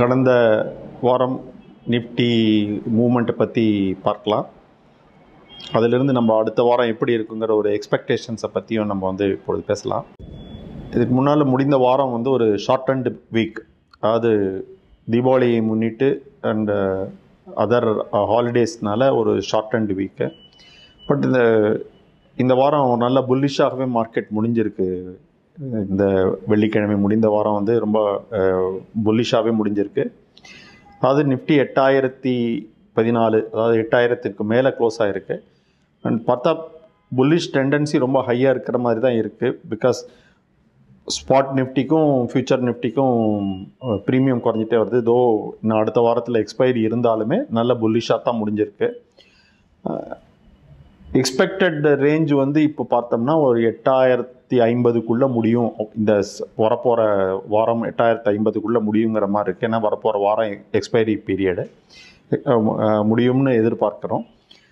கடந்த வாரம் நிஃப்டி மூவ்மெண்ட்டை பற்றி பார்க்கலாம். அதிலிருந்து நம்ம அடுத்த வாரம் எப்படி இருக்குங்கிற ஒரு எக்ஸ்பெக்டேஷன்ஸை பற்றியும் நம்ம இப்பொழுது பேசலாம். இதுக்கு முன்னால் முடிந்த வாரம் ஒரு ஷார்ட் அண்ட் வீக், அதாவது தீபாவளியை முன்னிட்டு அண்ட் அதர் ஹாலிடேஸ்னால ஒரு ஷார்ட் அண்ட் வீக்கு. பட் இந்த வாரம் நல்ல புல்லிஷாகவே மார்க்கெட் முடிஞ்சிருக்கு. இந்த வெள்ளிக்கிழமை முடிந்த வாரம் ரொம்ப புல்லிஷாகவே முடிஞ்சிருக்கு. அதாவது நிஃப்டி 8014, அதாவது 8000க்கு மேலே க்ளோஸ் ஆகிருக்கு. அண்ட் பார்த்தா புல்லிஷ் டெண்டன்சி ரொம்ப ஹையாக இருக்கிற மாதிரி தான் இருக்குது. பிகாஸ் ஸ்பாட் நிஃப்டிக்கும் ஃபியூச்சர் நிஃப்டிக்கும் ப்ரீமியம் குறைஞ்சிட்டே வருது. இதோ இன்னும் அடுத்த வாரத்தில் எக்ஸ்பைரி இருந்தாலுமே நல்ல புல்லிஷாக தான் முடிஞ்சிருக்கு. எக்ஸ்பெக்டட் ரேஞ்ச் இப்போ பார்த்தோம்னா ஒரு 8050க்குள்ளே முடியும். இந்த வரப்போகிற வாரம் 8050க்குள்ளே முடியுங்கிற மாதிரி இருக்குது. ஏன்னா வரப்போகிற வாரம் எக்ஸ்பைரி பீரியடு முடியும்னு எதிர்பார்க்குறோம்.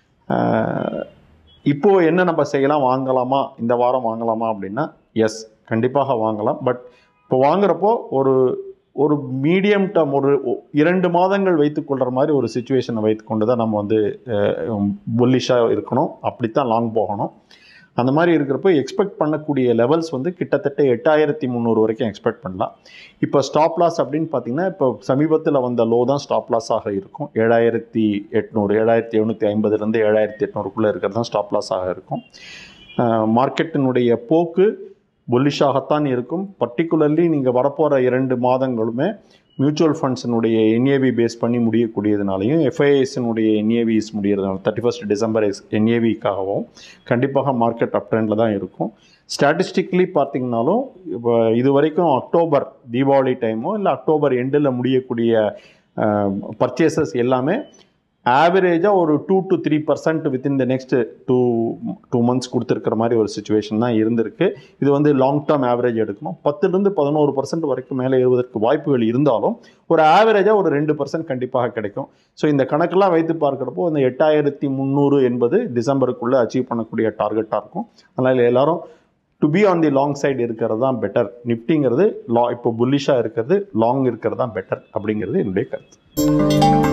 இப்போது என்ன நம்ம செய்யலாம், வாங்கலாமா, இந்த வாரம் வாங்கலாமா அப்படின்னா எஸ், கண்டிப்பாக வாங்கலாம். பட் இப்போ வாங்குறப்போ ஒரு மீடியம் டேர்ம், ஒரு 2 மாதங்கள் வைத்துக்கொள்கிற மாதிரி ஒரு சுச்சுவேஷனை வைத்துக்கொண்டு தான் நம்ம புல்லிஷாக இருக்கணும். அப்படித்தான் லாங் போகணும். அந்த மாதிரி இருக்கிறப்போ எக்ஸ்பெக்ட் பண்ணக்கூடிய லெவல்ஸ் கிட்டத்தட்ட 8300 வரைக்கும் எக்ஸ்பெக்ட் பண்ணலாம். இப்போ ஸ்டாப் லாஸ் அப்படின்னு பார்த்தீங்கன்னா, இப்போ சமீபத்தில் வந்த லோ தான் ஸ்டாப் லாஸாக இருக்கும். 7800, 7750லேருந்து 7800க்குள்ளே இருக்கிறது தான் ஸ்டாப் லாஸாக இருக்கும். மார்க்கெட்டினுடைய போக்கு புல்லிஷாகத்தான் இருக்கும். பர்டிகுலர்லி நீங்கள் வரப்போகிற 2 மாதங்களுமே மியூச்சுவல் ஃபண்ட்ஸினுடைய என்ஏவி பேஸ் பண்ணி முடியக்கூடியதுனாலையும், எஃப்ஐஎஸ்னுடைய என்ஏவிஸ் முடியறதுனால 31 டிசம்பர் என்ஏவிக்காகவும் கண்டிப்பாக மார்க்கெட் அப் ட்ரெண்டில் தான் இருக்கும். ஸ்டாட்டிஸ்டிக்லி பார்த்திங்கனாலும் இப்போ இது வரைக்கும் அக்டோபர் தீபாவளி டைமோ இல்லை அக்டோபர் எண்டில் முடியக்கூடிய பர்ச்சேசஸ் எல்லாமே ஆவரேஜாக ஒரு 2 to 3% within the next two months கொடுத்துருக்கிற மாதிரி ஒரு சுச்சுவேஷன் தான் இருந்திருக்கு. இது லாங் டேர்ம் ஆவரேஜ் எடுக்கணும். 10-11% வரைக்கும் மேலே ஏறுவதற்கு வாய்ப்புகள் இருந்தாலும் ஒரு ஆவரேஜாக ஒரு 2% கண்டிப்பாக கிடைக்கும். ஸோ இந்த கணக்கெல்லாம் வைத்து பார்க்குறப்போ இந்த 8300 என்பது டிசம்பருக்குள்ளே அச்சீவ் பண்ணக்கூடிய டார்கெட்டாக இருக்கும். அதனால் எல்லாரும் to be on the long side இருக்கிறது தான் பெட்டர். நிஃப்டிங்கிறது இப்போ புல்லிஷாக இருக்கிறது, லாங் இருக்கிறது தான் பெட்டர் அப்படிங்கிறது என்னுடைய கருத்து.